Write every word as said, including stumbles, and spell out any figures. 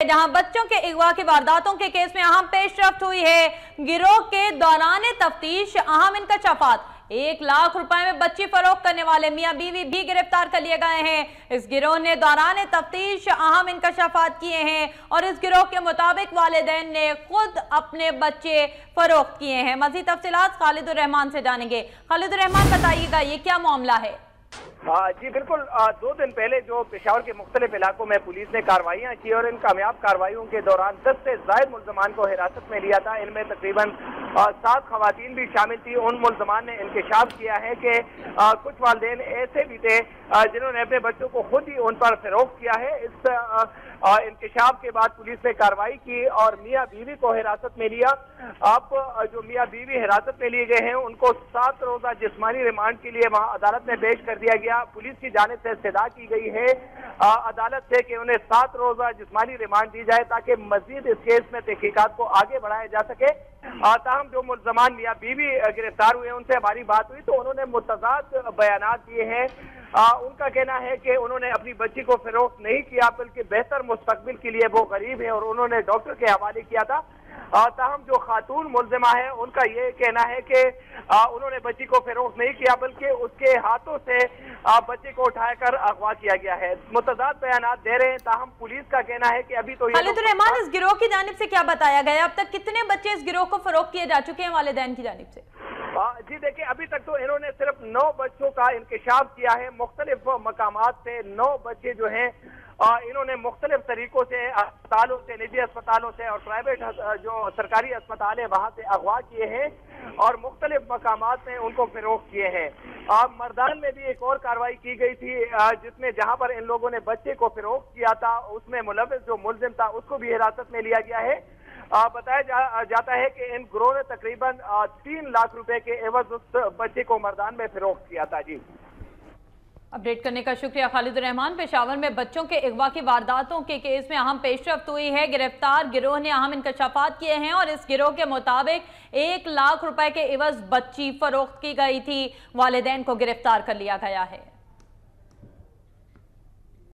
जहां बच्चों के अगवा की वारदातों के केस में अहम पेशरफ्त हुई है। गिरोह के दौरान तफ्तीश अहम इंकशाफात, एक लाख रुपए में बच्ची फरोख्त करने वाले मियां बीवी भी गिरफ्तार कर लिए गए हैं। इस गिरोह ने दौरान तफ्तीश अहम इंकशाफात किए हैं और इस गिरोह के मुताबिक वालिदैन ने खुद अपने बच्चे फरोख्त किए हैं। मजीद तफसीलात खालिदुर रहमान से जानेंगे। खालिदुर रहमान, बताइएगा ये क्या मामला है? जी बिल्कुल, दो दिन पहले जो पेशावर के मुख्तलिफ इलाकों में पुलिस ने कार्रवाइयाँ की और इन कामयाब कार्रवाइयों के दौरान दस से ज्यादा मुल्जमान को हिरासत में लिया था। इनमें तकरीबन सात खवातीन भी शामिल थी। उन मुल्जमान ने इंकशाफ किया है कि कुछ वालिदैन ऐसे भी थे जिन्होंने अपने बच्चों को खुद ही उन पर फरोख्त किया है। इस इंकशाफ के बाद पुलिस ने कार्रवाई की और मियाँ बीवी को हिरासत में लिया। अब जो मियाँ बीवी हिरासत में लिए गए हैं उनको सात रोजा जिस्मानी रिमांड के लिए वहाँ अदालत में पेश कर दिया गया। पुलिस की जानिब से इस्तदा की गई है आ, अदालत से कि उन्हें सात रोजा जिस्मानी रिमांड दी जाए ताकि मजीद इस केस में तहकीकात को आगे बढ़ाया जा सके। ताहम जो मुल्जमान मियाँ बीवी गिरफ्तार हुए उनसे हमारी बात हुई तो उन्होंने मुतज़ाद बयानात दिए हैं। आ, उनका कहना है कि उन्होंने अपनी बच्ची को फरोख्त नहीं किया बल्कि बेहतर मुस्तकबिल के लिए वो गरीब है और उन्होंने डॉक्टर के हवाले किया था। ताहम जो खातून मुल्जिमा है उनका ये कहना है कि उन्होंने बच्ची को फरोख्त नहीं किया बल्कि उसके हाथों से आ, बच्चे को उठाकर अगवा किया गया है। मुतज़ाद बयानात दे रहे हैं। ताहम पुलिस का कहना है कि अभी तो खालिदुर रहमान, इस गिरोह की जानिब से क्या बताया गया? अब तक कितने बच्चे इस गिरोह को फरोख्त किए जा चुके हैं वालिदैन की जानिब से? जी देखिए, अभी तक तो इन्होंने सिर्फ नौ बच्चों का इंकशाफ किया है। मुख्तलिफ मकामात से नौ बच्चे जो हैं इन्होंने मुख्तलिफ तरीकों से अस्पतालों से, निजी अस्पतालों से और प्राइवेट जो सरकारी अस्पताल है वहाँ से अगवा किए हैं और मुख्तलिफ मकामात में उनको फरोख्त किए हैं। मर्दान में भी एक और कार्रवाई की गई थी जिसमें जहाँ पर इन लोगों ने बच्चे को फरोख्त किया था उसमें मुलविस जो मुलजिम था उसको भी हिरासत में लिया गया है। आ, बताया जा, जाता है कि इन गिरोह ने तकरीबन तीन लाख रुपए के एवज उस बच्चे को मर्दान में फरोख्त किया था। जी, अपडेट करने का शुक्रिया खालिदुर रहमान। पेशावर में बच्चों के अगवा की वारदातों के केस में अहम पेशरफ्त हुई है। गिरफ्तार गिरोह ने अहम इंकशाफात किए हैं और इस गिरोह के मुताबिक एक लाख रुपए के एवज बच्ची फरोख्त की गई थी। वालिदैन को गिरफ्तार कर लिया गया है।